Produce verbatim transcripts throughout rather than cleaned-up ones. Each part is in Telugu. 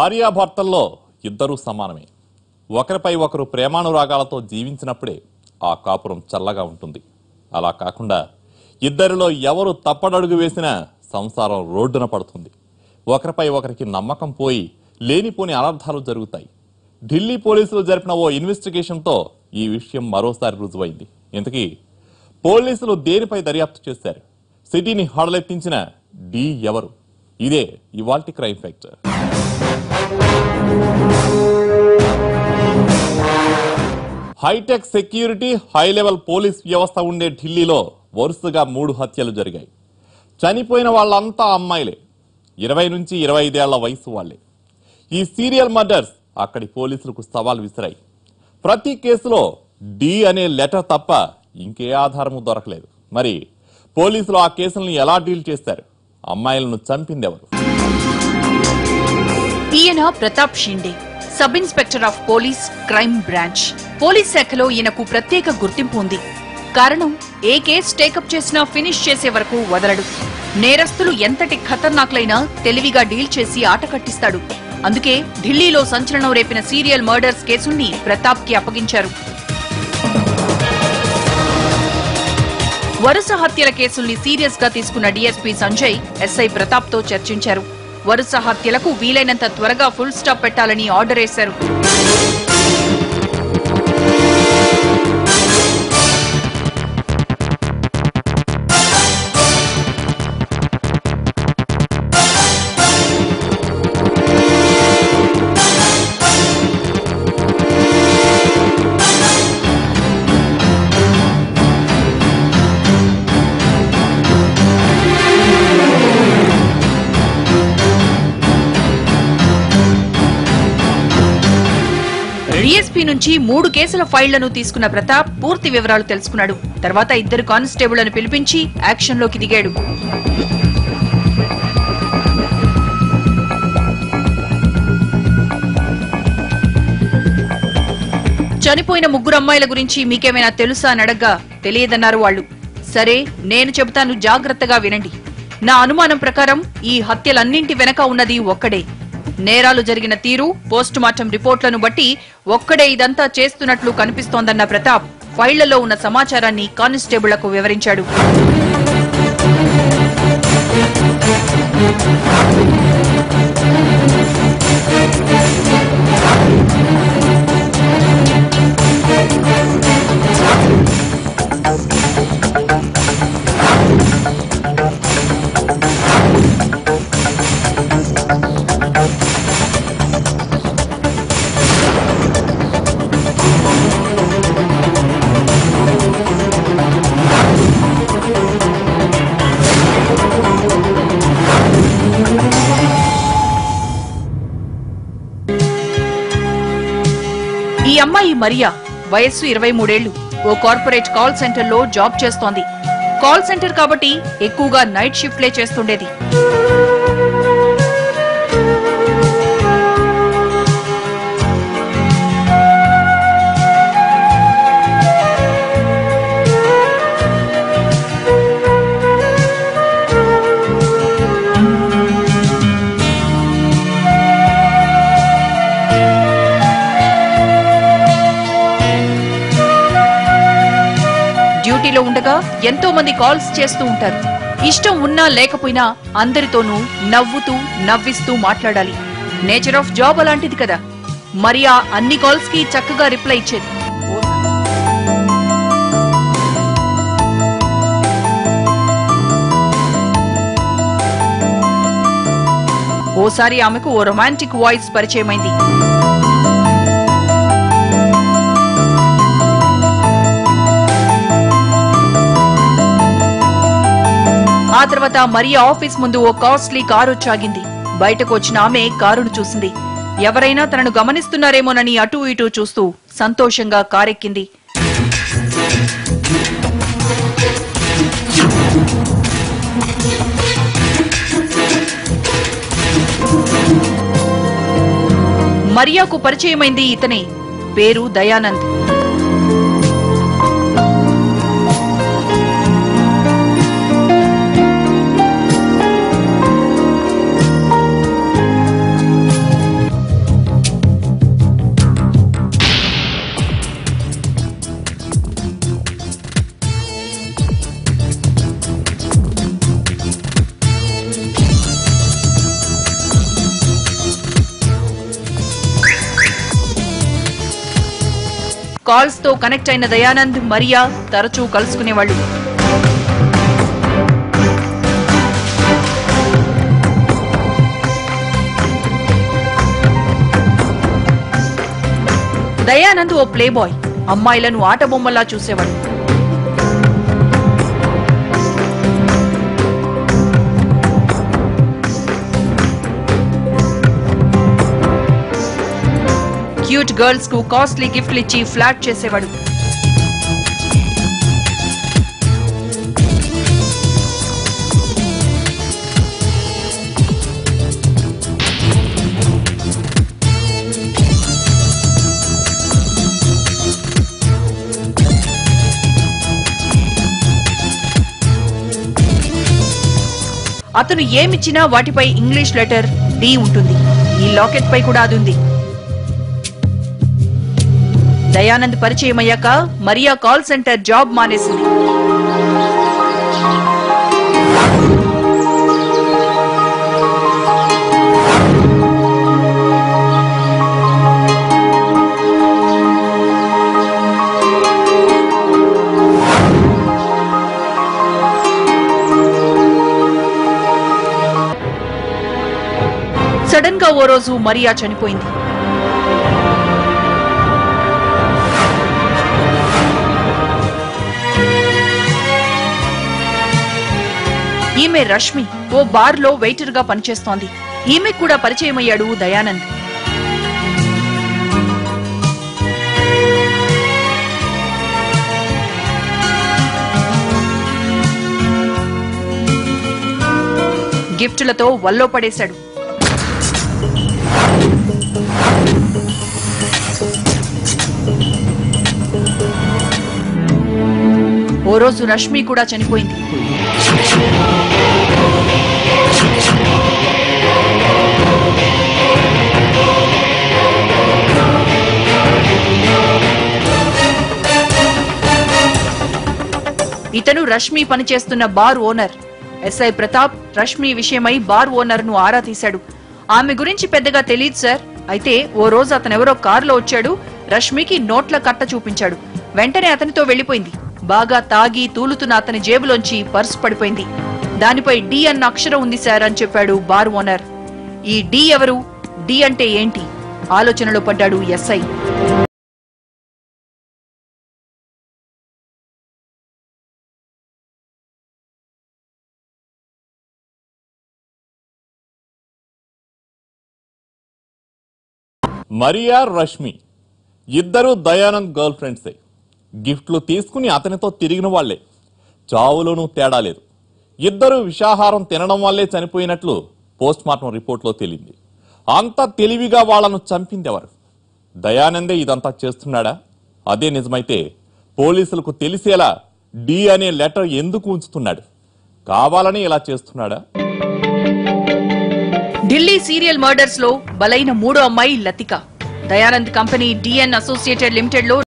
భార్యాభర్తల్లో ఇద్దరూ సమానమే. ఒకరిపై ఒకరు ప్రేమానురాగాలతో జీవించినప్పుడే ఆ కాపురం చల్లగా ఉంటుంది. అలా కాకుండా ఇద్దరిలో ఎవరు తప్పడడుగు వేసినా సంసారం రోడ్డున పడుతుంది. ఒకరిపై ఒకరికి నమ్మకం పోయి లేనిపోని అనర్థాలు జరుగుతాయి. ఢిల్లీ పోలీసులు జరిపిన ఓ ఇన్వెస్టిగేషన్తో ఈ విషయం మరోసారి రుజువైంది. ఇంతకీ పోలీసులు దేనిపై దర్యాప్తు చేశారు? సిటీని హడలెత్తించిన డి ఎవరు? ఇదే ఇవాల్టి crime factor. Hi-tech security, high level police వ్యవస్థ ఉండే ఢిల్లీలో వరుసగా మూడు హత్యలు జరిగాయి. చనిపోయిన వాళ్ళంతా అమ్మాయిలే, ఇరవై నుంచి ఇరవై ఐదేళ్ల వయసు వాళ్లే. ఈ సీరియల్ మర్డర్స్ అక్కడి పోలీసులకు సవాల్ విసిరాయి. ప్రతి కేసులో డి అనే లెటర్ తప్ప ఇంకే ఆధారము దొరకలేదు. మరి పోలీసులు ఆ కేసులను ఎలా డీల్ చేశారు? అమ్మాయిలను చంపిందెవరు? ఈయన Pratap Shinde, sub inspector of police, crime branch. Police శాఖలో ఈయనకు ప్రత్యేక గుర్తింపు ఉంది. కారణం, ఏ కేసు టేకప్ చేసినా ఫినిష్ చేసే వరకు వదలడు. నేరస్తులు ఎంతటి ఖతర్నాక్లైనా తెలివిగా డీల్ చేసి ఆట కట్టిస్తాడు. అందుకే ఢిల్లీలో సంచలనం రేపిన సీరియల్ మర్డర్స్ కేసుల్ని ప్రతాప్ కి అప్పగించారు. వరుస హత్యల కేసుల్ని సీరియస్ గా తీసుకున్న డీఎస్పీ సంజయ్ ఎస్ఐ ప్రతాప్ తో చర్చించారు. వరుస హత్యలకు వీలైనంత త్వరగా ఫుల్ స్టాప్ పెట్టాలని ఆర్డర్ వేశారు. డీఎస్పీ నుంచి మూడు కేసుల ఫైళ్లను తీసుకున్న ప్రతాప్ పూర్తి వివరాలు తెలుసుకున్నాడు. తర్వాత ఇద్దరు కానిస్టేబుళ్లను పిలిపించి యాక్షన్ లోకి దిగాడు. చనిపోయిన ముగ్గురు అమ్మాయిల గురించి మీకేమైనా తెలుసా అని అడగ్గా తెలియదన్నారు వాళ్లు. సరే, నేను చెబుతాను, జాగ్రత్తగా వినండి. నా అనుమానం ప్రకారం ఈ హత్యలన్నింటి వెనక ఉన్నది ఒక్కడే. నేరాలు జరిగిన తీరు, పోస్ట్ మార్టం రిపోర్ట్లను బట్టి ఒక్కడే ఇదంతా చేస్తున్నట్లు కనిపిస్తోందన్న ప్రతాప్ ఫైళ్లలో ఉన్న సమాచారాన్ని కానిస్టేబుళ్లకు వివరించాడు. ఈ అమ్మాయి మరియా, వయస్సు ఇరవై మూడేళ్లు. ఓ కార్పొరేట్ కాల్ సెంటర్ లో జాబ్ చేస్తోంది. కాల్ సెంటర్ కాబట్టి ఎక్కువగా నైట్ షిఫ్ట్లే చేస్తుండేది. డ్యూటీలో ఉండగా ఎంతో మంది కాల్స్ చేస్తూ ఉంటారు. ఇష్టం ఉన్నా లేకపోయినా అందరితోనూ నవ్వుతూ నవ్విస్తూ మాట్లాడాలి. నేచర్ ఆఫ్ జాబ్ అలాంటిది కదా. మరి ఆ అన్ని కాల్స్ కి చక్కగా రిప్లై ఇచ్చేది. ఓసారి ఆమెకు ఓ రొమాంటిక్ వాయిస్ పరిచయమైంది. ఆ తర్వాత మరియా ఆఫీస్ ముందు ఓ కాస్ట్లీ కారు వచ్చాగింది. బయటకు వచ్చిన ఆమె కారును చూసింది. ఎవరైనా తనను గమనిస్తున్నారేమోనని అటూ ఇటూ చూస్తూ సంతోషంగా కారెక్కింది. మరియాకు పరిచయమైంది ఇతనే, పేరు దయానంద్. కాల్స్ తో కనెక్ట్ అయిన దయానంద్, మరియా తరచూ కలుసుకునేవాళ్లు. దయానంద్ ఓ ప్లే బాయ్, అమ్మాయిలను ఆట బొమ్మలా చూసేవాడు. క్యూట్ గర్ల్స్ కు కాస్ట్లీ గిఫ్ట్లు ఇచ్చి ఫ్లాట్ చేసేవాడు. అతను ఏమిచ్చినా వాటిపై ఇంగ్లీష్ లెటర్ డి ఉంటుంది. ఈ లాకెట్ పై కూడా అది ఉంది. దయానంద్ పరిచయం అయ్యాక మరియా కాల్ సెంటర్ జాబ్ మానేసింది. సడన్ గా ఓ రోజు మరియా చనిపోయింది. ఈమె రష్మి ఓ బార్ లో వెయిటర్ గా పనిచేస్తోంది. ఈమె కూడా పరిచయమయ్యాడు దయానంద్. గిఫ్టులతో వల్లో పడేశాడు. ఓ రోజు రష్మి కూడా చనిపోయింది. ఇతను రష్మి పనిచేస్తున్న bar owner. SI Pratap Rashmi విషయమై బార్ ఓనర్ ను ఆరా తీశాడు. ఆమె గురించి పెద్దగా తెలియదు సార్. అయితే ఓ రోజు అతనెవరో కారులో వచ్చాడు. రష్మికి నోట్ల కట్ట చూపించాడు. వెంటనే అతనితో వెళ్లిపోయింది. బాగా తాగి తూలుతున్న అతని జేబులోంచి పర్సు పడిపోయింది. దానిపై డి అన్న అక్షరం ఉంది సార్ అని చెప్పాడు బార్ ఓనర్. ఈ డి ఎవరు? డి అంటే ఏంటి? ఆలోచనలో పడ్డాడు ఎస్ఐ. మరియా, రష్మి ఇద్దరు దయానంద్ గర్ల్ ఫ్రెండ్సే. గిఫ్ట్లు తీసుకుని అతనితో తిరిగిన వాళ్లే. చావులోనూ తేడా లేదు. ఇద్దరు విషాహారం తినడం వల్లే చనిపోయినట్లు పోస్ట్ మార్టం రిపోర్ట్లో తేలింది. అంత తెలివిగా వాళ్లను చంపిందెవరు? దయానందే ఇదంతా చేస్తున్నాడా? అదే నిజమైతే పోలీసులకు తెలిసేలా డి అనే లెటర్ ఎందుకు ఉంచుతున్నాడు? కావాలని ఇలా చేస్తున్నాడా? ఢిల్లీ సీరియల్ మర్డర్స్ లో బలైన మూడో అమ్మాయి Latika. Dayanand company DN associated limited లో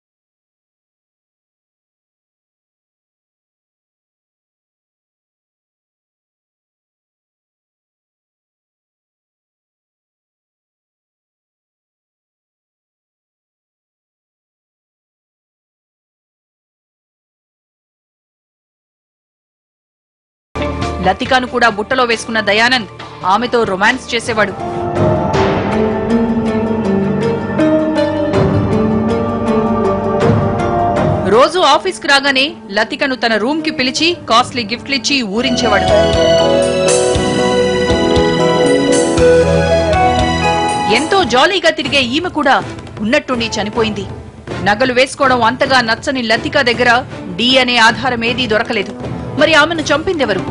లతికాను కూడా బుట్టలో వేసుకున్న దయానంద్ ఆమెతో రొమాన్స్ చేసేవాడు. రోజు ఆఫీస్కు రాగానే లతికను తన రూమ్ కి పిలిచి కాస్ట్లీ గిఫ్ట్లిచ్చి ఊరించేవాడు. ఎంతో జాలీగా తిరిగే ఈమె కూడా ఉన్నట్టుండి చనిపోయింది. నగలు వేసుకోవడం అంతగా నచ్చని లతిక దగ్గర డి అనే ఆధారం ఏదీ దొరకలేదు. మరి ఆమెను చంపిందెవరు?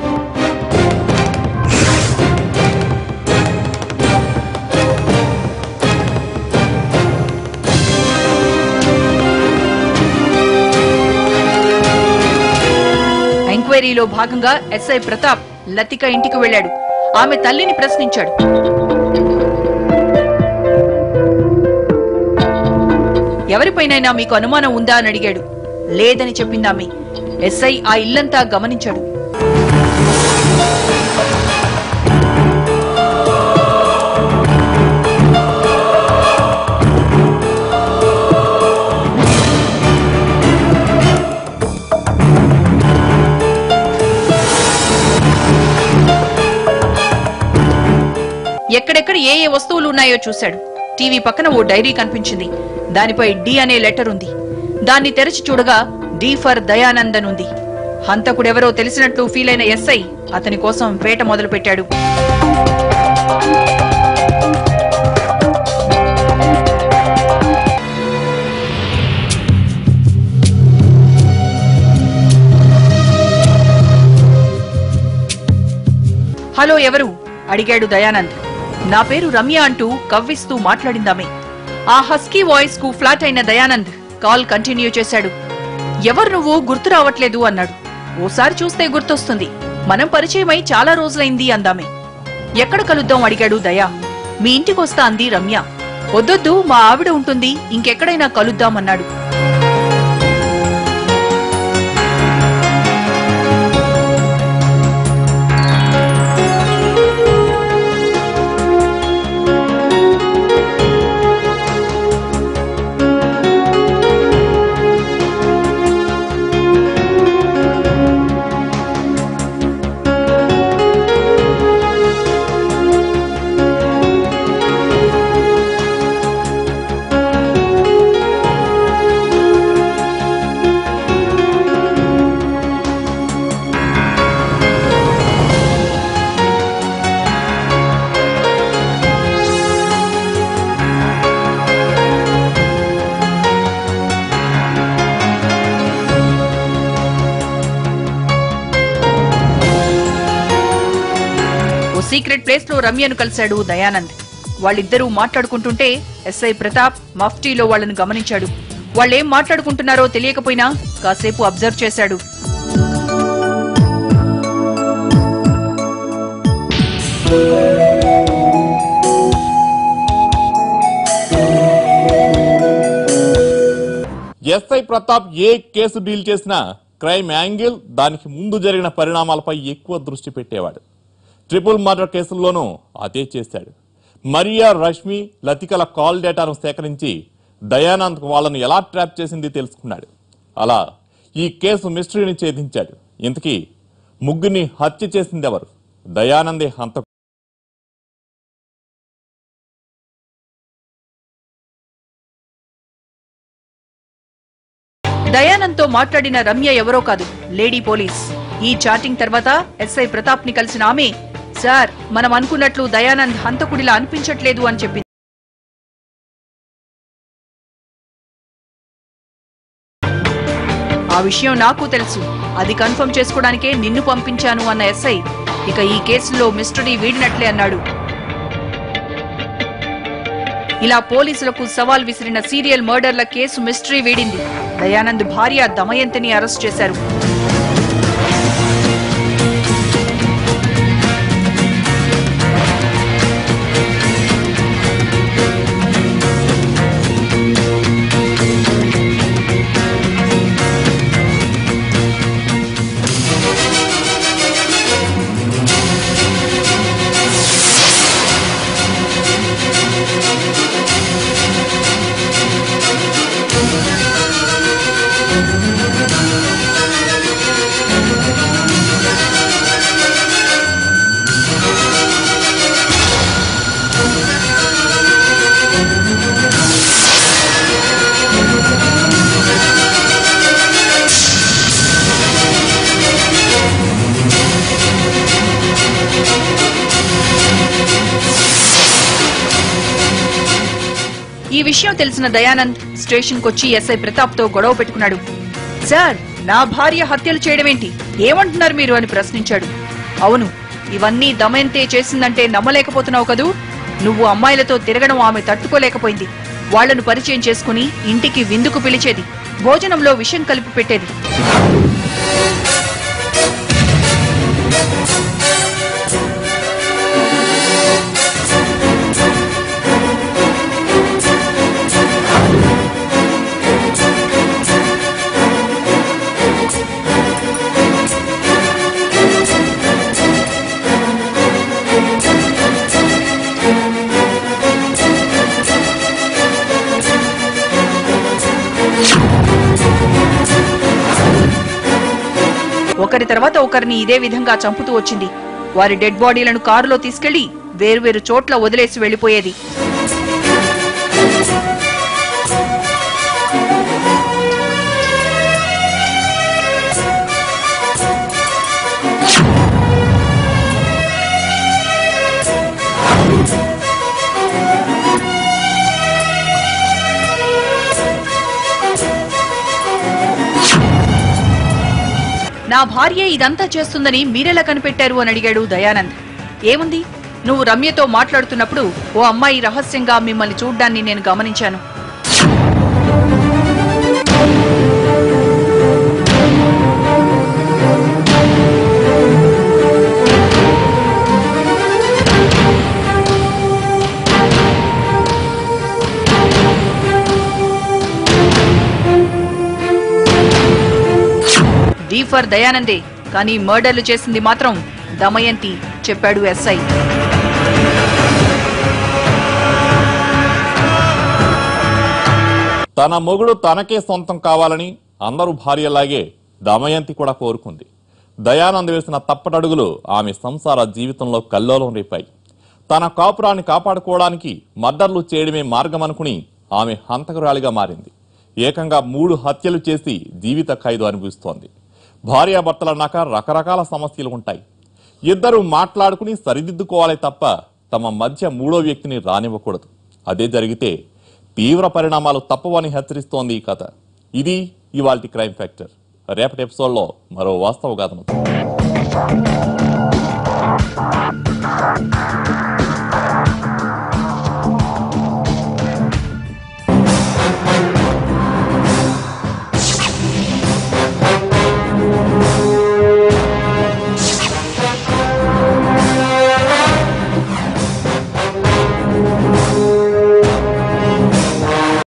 ఎంక్వైరీలో భాగంగా ఎస్ఐ ప్రతాప్ లతిక ఇంటికి వెళ్లాడు. ఆమె తల్లిని ప్రశ్నించాడు. ఎవరిపైనైనా మీకు అనుమానం ఉందా అని అడిగాడు. లేదని చెప్పిందామె. ఎస్ఐ ఆ ఇల్లంతా గమనించాడు. ఏ ఏ వస్తువులు ఉన్నాయో చూశాడు. టీవీ పక్కన ఓ డైరీ కనిపించింది. దానిపై డి అనే లెటర్ ఉంది. దాన్ని తెరచి చూడగా డి ఫర్ దయానంద్ అని ఉంది. హంతకుడెవరో తెలిసినట్లు ఫీల్ అయిన ఎస్ఐ అతని కోసం వేట మొదలుపెట్టాడు. హలో, ఎవరు? అడిగాడు దయానంద్. నా పేరు రమ్య అంటూ కవ్విస్తూ మాట్లాడిందామే. ఆ హస్కీ వాయిస్ కు ఫ్లాట్ అయిన దయానంద్ కాల్ కంటిన్యూ చేశాడు. ఎవరు నువ్వు? గుర్తు రావట్లేదు అన్నాడు. ఓసారి చూస్తే గుర్తొస్తుంది. మనం పరిచయమై చాలా రోజులైంది అందామే. ఎక్కడ కలుద్దాం అడిగాడు దయా. మీ ఇంటికొస్తా అంది రమ్య. వద్దొద్దు, మా ఆవిడ ఉంటుంది, ఇంకెక్కడైనా కలుద్దామన్నాడు. సీక్రెట్ ప్లేస్ లో రమ్యను కలిశాడు దయానంద్. వాళ్ళిద్దరూ మాట్లాడుకుంటుంటే ఎస్ఐ ప్రతాప్ మఫ్టీలో వాళ్లను గమనించాడు. వాళ్ళేం మాట్లాడుకుంటున్నారో తెలియకపోయినా కాసేపు అబ్జర్వ్ చేశాడు. ఎస్ఐ ప్రతాప్ ఏ కేసు డీల్ చేసినా క్రైమ్ యాంగిల్, దానికి ముందు జరిగిన పరిణామాలపై ఎక్కువ దృష్టి పెట్టేవాడు. ట్రిపుల్ మర్డర్ కేసుల్లోనూ అదే చేశాడు. మరియా, రష్మి, లతికల కాల్ డేటాను సేకరించి దయానంద్ వాళ్ళను ఎలా ట్రాప్ చేసింది తెలుసుకున్నాడు. అలా ఈ కేసు మిస్టరీని ఛేదించాడు. ఇంతకీ ముగ్గురిని హత్య చేసింది ఎవరు? దయానందే హంతకు. దయానంద్ తో మాట్లాడిన రమ్య ఎవరో కాదు, లేడీ పోలీస్. ఈ చాటింగ్ తర్వాత ఎస్ఐ ప్రతాప్ ని కలిసిన ఆమె, సార్, మనం అనుకున్నట్లు దయానంద్ హంతకుడిలా అనిపించట్లేదు అని చెప్పింది. ఆ విషయం నాకు తెలుసు, అది కన్ఫర్మ్ చేసుకోవడానికే నిన్ను పంపించాను అన్న ఎస్ఐ ఇక ఈ కేసులో మిస్టరీ వీడినట్లే అన్నాడు. ఇలా పోలీసులకు సవాల్ విసిరిన సీరియల్ మర్డర్ల కేసు మిస్టరీ వీడింది. దయానంద్ భార్య దమయంతిని అరెస్ట్ చేశారు. ఈ విషయం తెలిసిన దయానంద్ స్టేషన్ కొచ్చి ఎస్ఐ ప్రతాప్ తో గొడవ పెట్టుకున్నాడు. సార్, నా భార్య హత్యలు చేయడమేంటి, ఏమంటున్నారు మీరు అని ప్రశ్నించాడు. అవును, ఇవన్నీ దమయంతే చేసిందంటే నమ్మలేకపోతున్నావు కదూ. నువ్వు అమ్మాయిలతో తిరగడం ఆమె తట్టుకోలేకపోయింది. వాళ్లను పరిచయం చేసుకుని ఇంటికి విందుకు పిలిచేది, భోజనంలో విషం కలిపి పెట్టేది. ఒకరి తర్వాత ఒకరిని ఇదే విధంగా చంపుతూ వచ్చింది. వారి డెడ్ బాడీలను కారులో తీసుకెళ్లి వేర్వేరు చోట్ల వదిలేసి వెళ్లిపోయేది. నా భార్య ఇదంతా చేస్తుందని మీరెలా కనిపెట్టారు అని అడిగాడు దయానంద్. ఏముంది, నువ్వు రమ్యతో మాట్లాడుతున్నప్పుడు ఓ అమ్మాయి రహస్యంగా మిమ్మల్ని చూడ్డాన్ని నేను గమనించాను. డి ఫర్ దయానందే, కానీ మర్డర్లు చేసింది మాత్రం దమయంతి, చెప్పాడు ఎస్ఐ. తన మొగుడు తనకే సొంతం కావాలని అందరూ భార్యలాగే దమయంతి కూడా కోరుకుంది. దయానంద్ వేసిన తప్పటడుగులు ఆమె సంసార జీవితంలో కల్లోలం రేపాయి. తన కాపురాన్ని కాపాడుకోవడానికి మర్డర్లు చేయడమే మార్గమనుకుని ఆమె హంతకురాలిగా మారింది. ఏకంగా మూడు హత్యలు చేసి జీవిత ఖైదు అనుభవిస్తోంది. భార్యాభర్తలన్నాక రకరకాల సమస్యలు ఉంటాయి. ఇద్దరు మాట్లాడుకుని సరిదిద్దుకోవాలి తప్ప తమ మధ్య మూడో వ్యక్తిని రానివ్వకూడదు. అదే జరిగితే తీవ్ర పరిణామాలు తప్పవని హెచ్చరిస్తోంది ఈ కథ. ఇది ఇవాల్టి క్రైమ్ ఫ్యాక్టర్. రేపటి ఎపిసోడ్లో మరో వాస్తవ గాథను